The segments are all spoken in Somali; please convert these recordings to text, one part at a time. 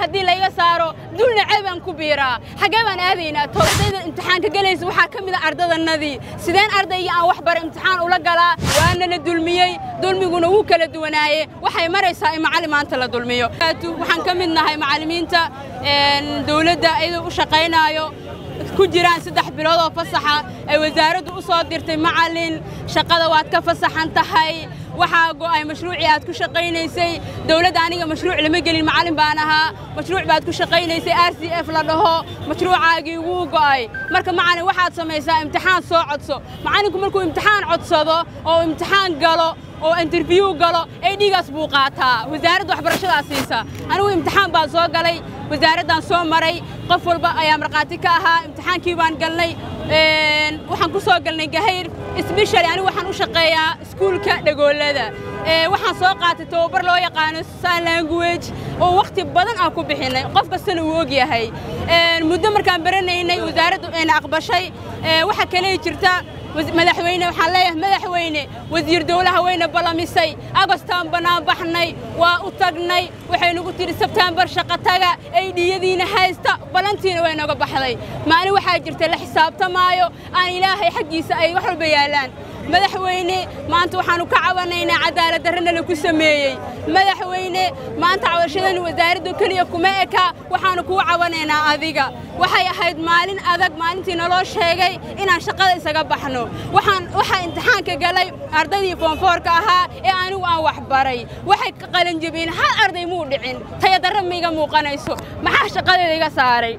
haddii la iga saaro dulna ceebaan ku biiraa xagee baan aadaynaa towdayda imtixaanka galaysa waxaa ka mid ah ardadanadii sideen ardayga aan wax baray imtixaan ula galaa waana la dulmiyey dulmiguna wuu kala duwanaaye waxay maraysaa in macallin maanta la dulmiyo waxaan ka mid nahay macallimiinta dawladda iyadoo u shaqaynaayo ku jiraan 3 bilood oo fasaxa ay wasaaraddu u soo dirtay macallin shaqada waad ka fasaxan tahay waxaa go'ay mashruuci aad ku shaqaynaysay dawladda aniga mashruuc lama gelin macallin baan ahaa mashruuc baad ku shaqaynaysay RCF la dhaho mashruucaagii wuu go'ay marka macallin waxaad samaysaa imtixaan soo codso macallinku markuu imtixaan codsado oo imtixaan galo oo interview galo ay dhigaas buu qaataa wasaaradda waxbarashada siisa anigu imtixaan baan soo galay wasaaraddan soo maray qof walba ayaa marqaati ka ahaa imtixaankii baan galnay waxaan ku soo galnay Gahayr especially anigu waxaan u shaqeeyaa iskuulka dhagoolada waxaan soo qaatay tababar loo yaqaan sign language oo waqti badan aan ku bixinay qof kastana uu og yahay muddo markaan baranaynay wasaaraddu ayna aqbashay waxa kale jirta madaxweyne waxaan leeyahay madaxweyne wasiir dawlaha weyna balamisay agostaan banaan baxnay waa u tagnay waxay nagu tiri September shaqo taga ay dhiyadiina haysta balantiina way naga baxday maalin waxa jirta la xisaabtamaayo aan ilaahay xaqiisa ay wax walba yaalaan madaxweyne maanta waxaanu ka cabanaynaa cadaalad darrada la ku sameeyay madaxweyne maanta cawashadan wasaaraddu kaliya kuma eka waxaanu ku cabanaynaa adiga waxay ahayd maalin adag maalintii naloo sheegay inaan shaqada isaga baxno waxa imtixaanka galay ardaydii form 4 ka ahaa ee anigu aan wax baray waxay ka qalan jabeen hal arday muu dhicin tayadarra miiga muuqanayso maxaa shaqadeeda iga saaray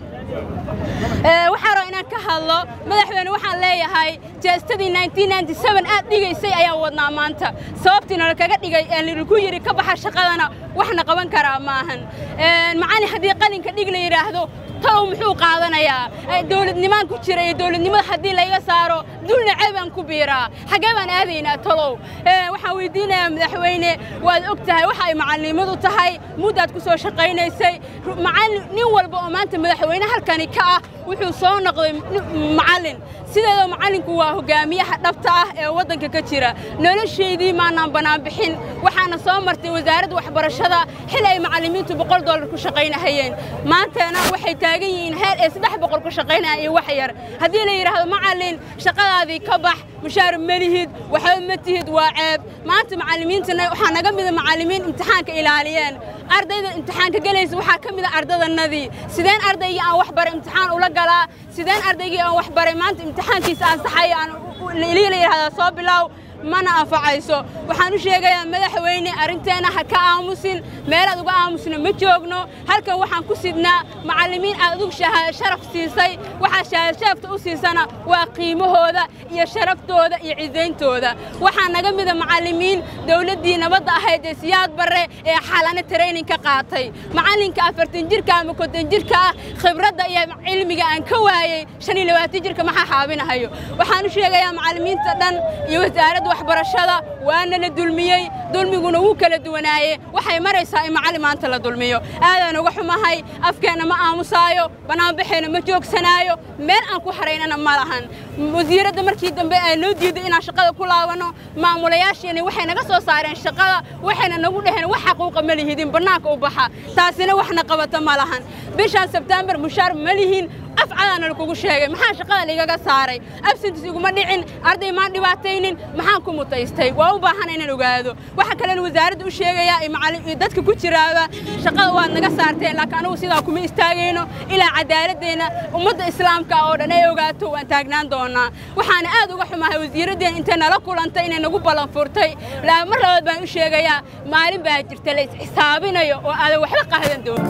waxaan rabaa inaan ka hadlo madaxweyne waxaan leeyahay jeestadii 1997 aad dhigaysay ayaa wadnaa maanta sababtiina la kaga dhigay ku yiri ka baxa shaqadana waxna qaban karaa maahan macallin haddii qalinka dhig la yiraahdo taw muxuu qaadanayaa dawladnimaan ku jira iyo dawladnimada haddii la iga saaro dulna ceebaan ku biiraa xagee baan aadaynaa talow waxaan weydiinayaa madaxweyne waad og tahay waxa ay macallimadu tahay muddaad ku soo shaqaynaysay macallin nin walba oo maanta madaxweyne halkani ka ah wuxuu soo noqday macallin sideedoo macallinku waa hogaamiyaha dhabta ah ee waddanka ka jira nolosheedii maanaan banaan bixin waxaana soo martay wasaaradda waxbarashada xil ay macallimiintu $100 ku shaqaynahayeen maantana waxay taagan yihiin heer ay 300 ku shaqaynayaan iyo wax yar haddii la yiraahdo macallin shaqadaadii ka bax mushaar malihid waxa ma tihid waa ceeb maanta macallimiintana waxa naga mid ah macallimiin imtixaanka ilaaliyeen ardayda imtixaanka galaysa waxa ka mid ah ardadanadii sideen ardayga aan wax baray imtixaan ula galaa sideen ardayga aan wax baray maanta imtixaankiisa aan saxay aan leeyahay soo bilow mana anfacayso waxaan u sheegayaa madaxweyne arinteena ha ka aamusin meelaad uga aamusna ma joogno halkan waxaan ku sidnaa macallimiin aad ugu sharaf siisay waxa sharafta u siisana waa qiimahooda iyo sharaftooda iyo ciideyntooda waxaan naga mid ah macallimiin dawladii nabadda ahayd ee siyaad bare ee xalana training ka qaatay macallinka 40 jirka ama 50 jirka khibradda iyo cilmiga aan ka waayay 25 jirka maxaa xaabinahayo waxaan u sheegayaa macallimiinta dhan iyo wasaaradda waxbarashada waana la dulmiyey dulmiguna wuu kala duwanaaye waxay maraysaa in macallin maanta la dulmiyo aadaan uga xumahay afkeena ma aamusaayo banaan baxeena ma joogsanaayo meel aan ku haraynana ma lahan wasiiradda markii dambe ay noo diiday inaan shaqada ku laabano maamulayaasheena waxay naga soo saareen shaqada waxayna nagu dhaheen wax xaquuq ma lihidin banaanka u baxa taasina waxna qabata ma lahan bishan September mushaar ma lihin afcalana lagu sheegay maxaa shaqada ligaga saaray absence iguma dhicin arday ma dhibaataynin maxaan ku mutaystay waa u baahan inaan ogaado waxa kale wasaaraddu u sheegaya macallin dadka ku jiraaba shaqada waa naga saarteen laakiin anigu sidaa kuma istaagayno ilaa cadaaladeena ummadda islaamka oo dhan ay ogaato waan taagnaan doonaa waxaan aad uga xumahay wasiiradeen inta nala kulantay inay nagu balan furtay mar labaad baan u sheegayaa maalin baa jirta la xisaabinayo oo aad waxba qaadan doono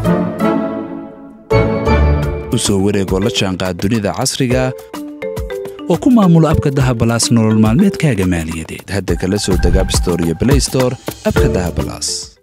soo wareegoo la jaanqaad dunida casriga oo ku maamula abka Dahab Plus nolol maalmeedkaaga maaliyadeed hadda kala soo deg App Store iyo Play Store abka Dahab Plus